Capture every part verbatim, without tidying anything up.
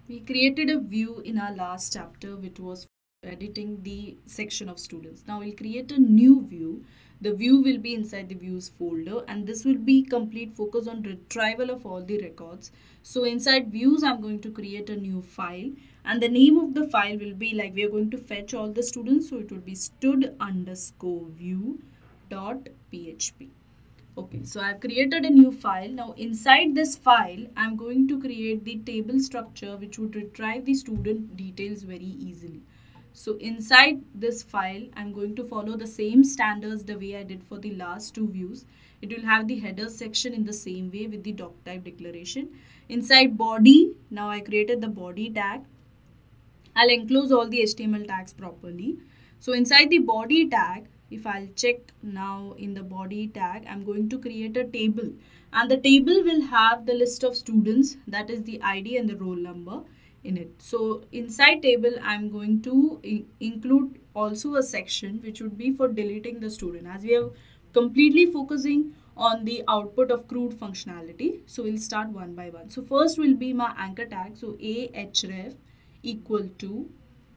We created a view in our last chapter which was editing the section of students. Now we'll create a new view. The view will be inside the views folder, and this will be complete focus on retrieval of all the records. So inside views I'm going to create a new file, and the name of the file will be like we are going to fetch all the students, so it would be stud underscore view dot php. Okay, so I've created a new file. Now inside this file, I'm going to create the table structure which would retrieve the student details very easily. So inside this file, I'm going to follow the same standards the way I did for the last two views. It will have the header section in the same way with the doc type declaration. Inside body, now I created the body tag. I'll enclose all the H T M L tags properly. So inside the body tag, if I'll check now in the body tag, I'm going to create a table, and the table will have the list of students, that is the I D and the roll number in it. So inside table, I'm going to include also a section which would be for deleting the student, as we are completely focusing on the output of CRUD functionality. So we'll start one by one. So first will be my anchor tag. So ahref equal to,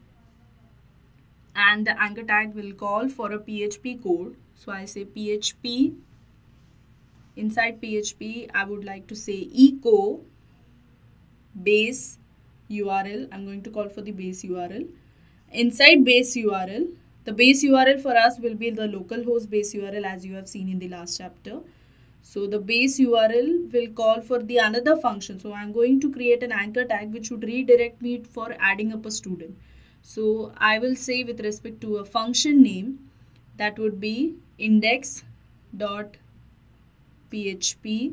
and the anchor tag will call for a P H P code. So I say P H P. Inside P H P, I would like to say echo base U R L. I'm going to call for the base U R L. Inside base U R L, the base U R L for us will be the localhost base U R L, as you have seen in the last chapter. So the base U R L will call for the another function. So I'm going to create an anchor tag which would redirect me for adding up a student. So I will say with respect to a function name, that would be index dot P H P.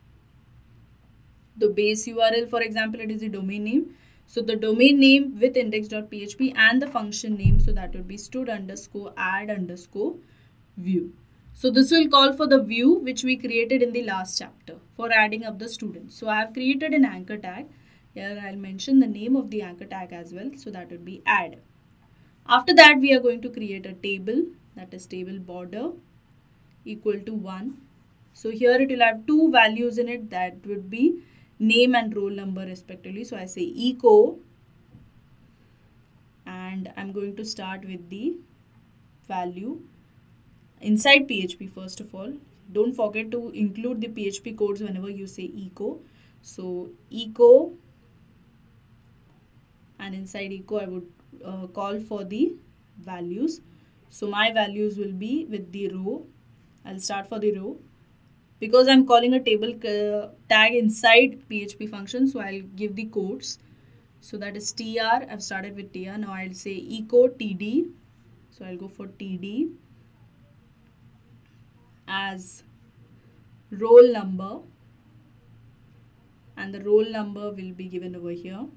The base U R L, for example, it is the domain name. So the domain name with index dot P H P and the function name, so that would be stud underscore add underscore view. So this will call for the view which we created in the last chapter for adding up the students. So I have created an anchor tag. Here I'll mention the name of the anchor tag as well. So that would be add. After that, we are going to create a table, that is table border equal to one. So here it will have two values in it, that would be name and roll number respectively. So I say echo, and I'm going to start with the value inside P H P first of all. Don't forget to include the P H P codes whenever you say echo. So echo, and inside echo I would uh, call for the values. So my values will be with the row. I'll start for the row. Because I'm calling a table uh, tag inside P H P function, so I'll give the codes. So that is T R. I've started with T R. Now I'll say echo T D. So I'll go for T D as roll number, and the roll number will be given over here.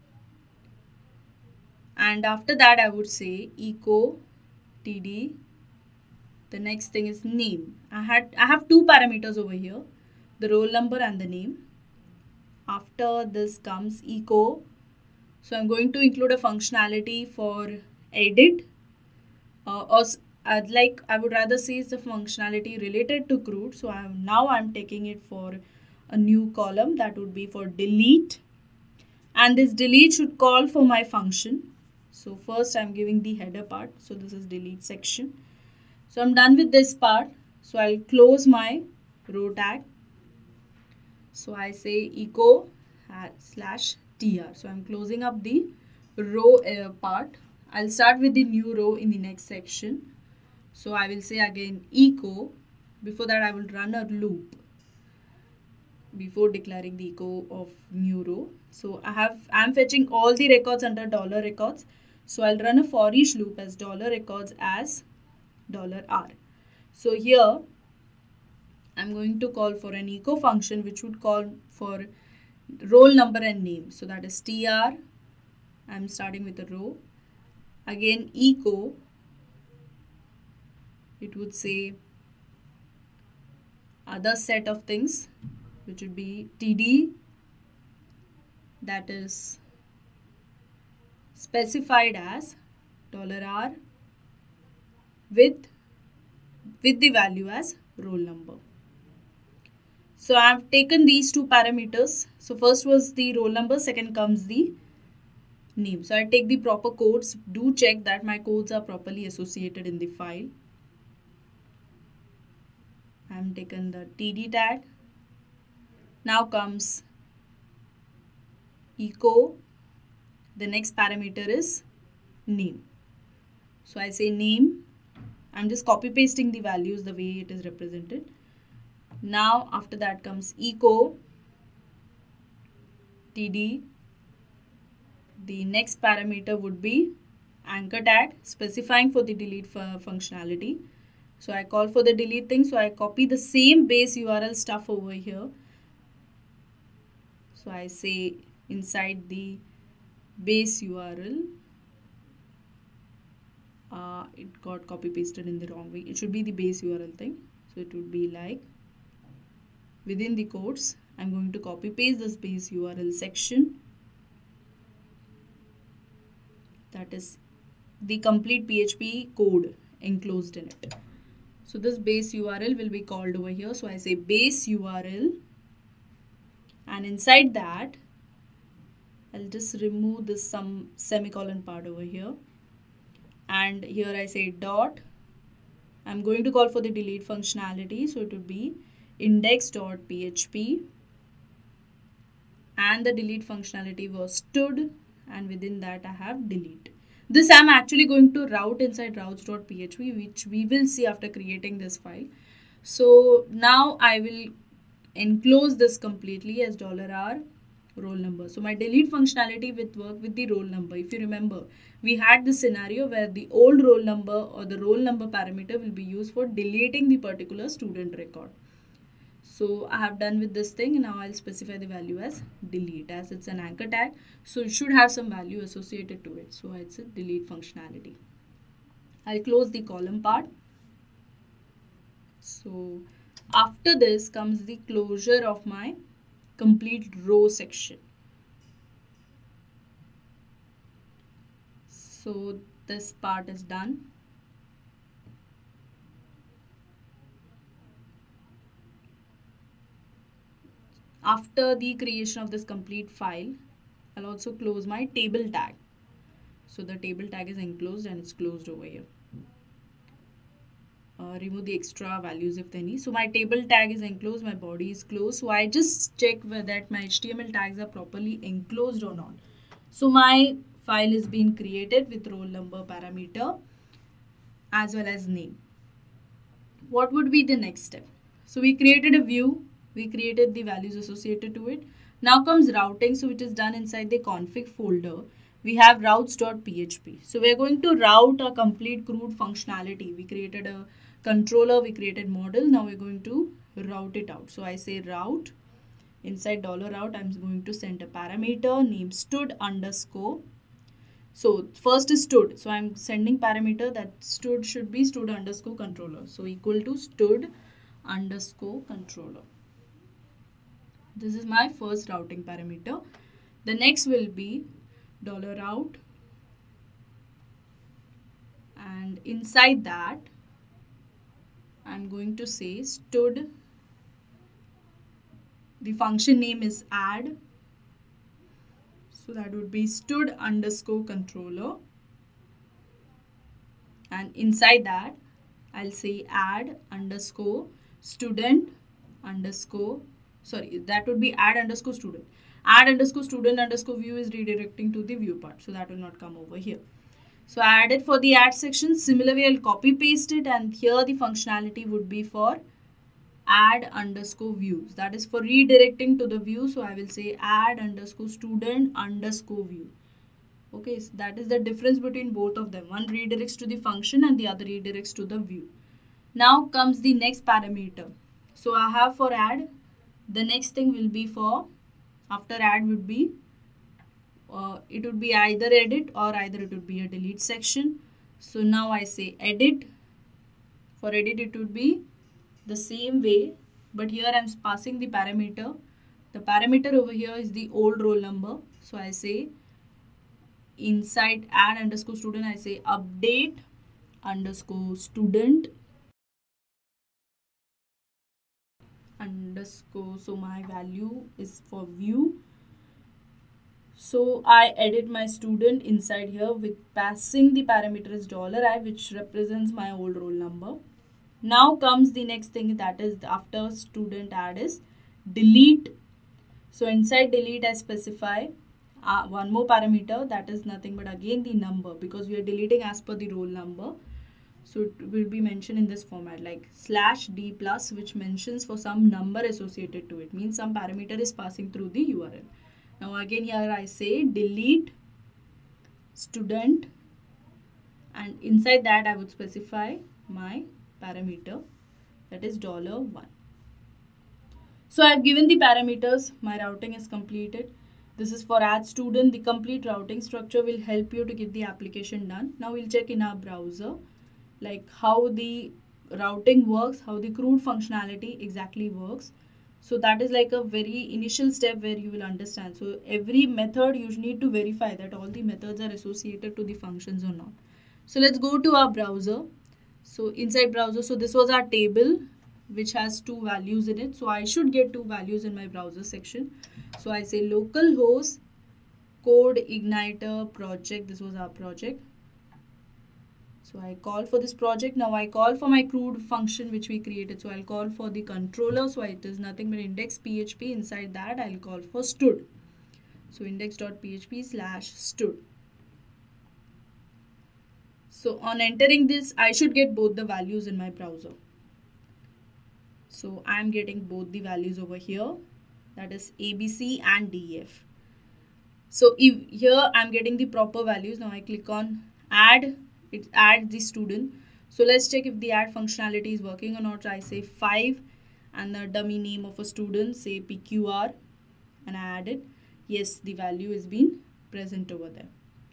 And after that, I would say echo T D. The next thing is name. I had I have two parameters over here, the roll number and the name. After this comes echo. So I'm going to include a functionality for edit, uh, or I'd like I would rather say it's a functionality related to CRUD. So I'm now I'm taking it for a new column, that would be for delete, and this delete should call for my function. So first I'm giving the header part. So this is delete section. So I'm done with this part. So I'll close my row tag. So I say echo slash tr. So I'm closing up the row uh, part. I'll start with the new row in the next section. So I will say again echo. Before that I will run a loop before declaring the echo of new row. So I have I'm fetching all the records under dollar records. So I'll run a for each loop as dollar records as dollar r. So here I'm going to call for an echo function which would call for roll number and name. So that is tr. I'm starting with a row. Again echo, it would say other set of things, which would be td, that is specified as dollar r with with the value as roll number. So I have taken these two parameters. So first was the roll number, second comes the name. So I take the proper codes. Do check that my codes are properly associated in the file. I am taken the T D tag. Now comes echo. The next parameter is name. So I say name. I'm just copy pasting the values the way it is represented. Now after that comes echo T D. The next parameter would be anchor tag, specifying for the delete functionality. So I call for the delete thing. So I copy the same base U R L stuff over here. So I say inside the base U R L, uh, it got copy pasted in the wrong way. It should be the base U R L thing. So it would be like within the quotes, I'm going to copy paste this base U R L section. That is the complete P H P code enclosed in it. So this base U R L will be called over here. So I say base U R L, and inside that I'll just remove this some semicolon part over here, and here I say dot. I'm going to call for the delete functionality, so it would be index.php, and the delete functionality was stood, and within that I have delete. This I'm actually going to route inside routes.php, which we will see after creating this file. So now I will enclose this completely as $r roll number. So my delete functionality will work with the roll number. If you remember, we had this scenario where the old roll number or the roll number parameter will be used for deleting the particular student record. So I have done with this thing. Now I'll specify the value as delete, as it's an anchor tag. So it should have some value associated to it. So it's a delete functionality. I'll close the column part. So after this comes the closure of my complete row section. So this part is done. After the creation of this complete file, I'll also close my table tag. So the table tag is enclosed and it's closed over here. Uh, remove the extra values if any. So my table tag is enclosed, my body is closed. So I just check whether my H T M L tags are properly enclosed or not. So my file is being created with roll number parameter as well as name. What would be the next step? So we created a view, we created the values associated to it. Now comes routing, so which is done inside the config folder. We have routes.php. So we are going to route a complete CRUD functionality. We created a controller, we created model. Now we're going to route it out. So I say route. Inside $route, I'm going to send a parameter name stood underscore. So first is stood. So I'm sending parameter that stood should be stood underscore controller. So equal to stood underscore controller. This is my first routing parameter. The next will be $route, and inside that I'm going to say stood. The function name is add. So that would be stood underscore controller. And inside that, I'll say add underscore student underscore, sorry, that would be add underscore student. Add underscore student underscore view is redirecting to the view part. So that will not come over here. So I added for the add section. Similarly, I'll copy paste it, and here the functionality would be for add underscore views. That is for redirecting to the view. So I will say add underscore student underscore view. Okay, so that is the difference between both of them. One redirects to the function and the other redirects to the view. Now comes the next parameter. So I have for add, the next thing will be for, after add would be, uh, it would be either edit or either it would be a delete section. So now I say edit. For edit it would be the same way, but here I'm passing the parameter. The parameter over here is the old roll number. So I say inside add underscore student, I say update underscore student underscore. So my value is for view. So I edit my student inside here with passing the parameter is $i, which represents my old roll number. Now comes the next thing, that is after student add is delete. So inside delete I specify uh, one more parameter, that is nothing but again the number, because we are deleting as per the roll number. So it will be mentioned in this format like slash d plus, which mentions for some number associated to it, means some parameter is passing through the U R L. Now again here I say delete student, and inside that I would specify my parameter, that is $one. So I have given the parameters, my routing is completed. This is for add student. The complete routing structure will help you to get the application done. Now we'll check in our browser like how the routing works, how the CRUD functionality exactly works. So that is like a very initial step where you will understand. So every method you need to verify that all the methods are associated to the functions or not. So let's go to our browser. So inside browser, so this was our table which has two values in it. So I should get two values in my browser section. So I say localhost CodeIgniter project. This was our project. So I call for this project. Now I call for my CRUD function which we created. So I'll call for the controller. So it is nothing but index.php. Inside that I'll call for stud. So index.php slash stud. So on entering this, I should get both the values in my browser. So I'm getting both the values over here, that is A B C and D E F. So if here I'm getting the proper values. Now I click on add, it adds the student. So let's check if the add functionality is working or not. I say five and the dummy name of a student, say P Q R, and I add it. Yes, the value is being present over there.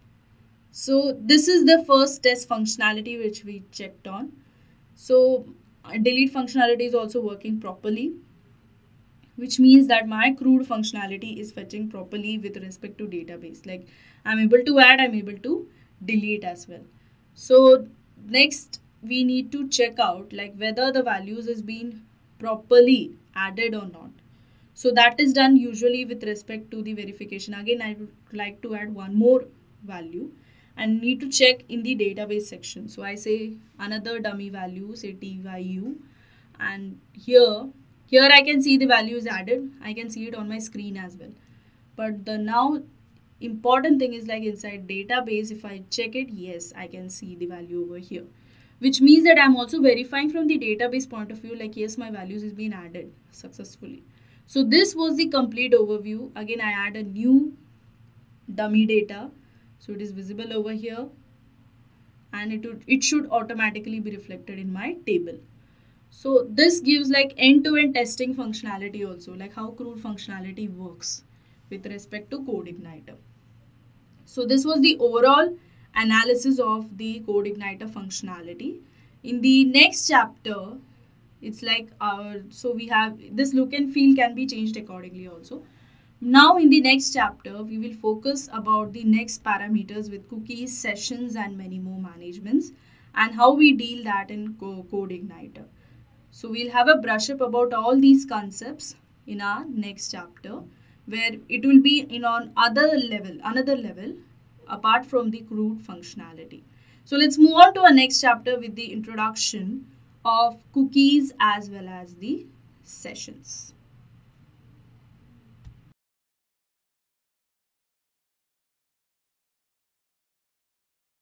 So this is the first test functionality which we checked on. So delete functionality is also working properly, which means that my CRUD functionality is fetching properly with respect to database. Like I'm able to add, I'm able to delete as well. So next we need to check out like whether the values is being properly added or not. So that is done usually with respect to the verification. Again, I would like to add one more value and need to check in the database section. So I say another dummy value, say T Y U, and here here I can see the value is added. I can see it on my screen as well. But the now important thing is like inside database, if I check it, yes, I can see the value over here, which means that I'm also verifying from the database point of view, like yes, my values is being added successfully. So this was the complete overview. Again, I add a new dummy data. So it is visible over here, and it would, it should automatically be reflected in my table. So this gives like end-to-end testing functionality also, like how CRUD functionality works with respect to CodeIgniter. So this was the overall analysis of the CodeIgniter functionality. In the next chapter, it's like our, so we have this look and feel can be changed accordingly also. Now in the next chapter, we will focus about the next parameters with cookies, sessions, and many more managements, and how we deal that in CodeIgniter. So we'll have a brush up about all these concepts in our next chapter, where it will be in on other level, another level apart from the CRUD functionality. So let's move on to our next chapter with the introduction of cookies as well as the sessions.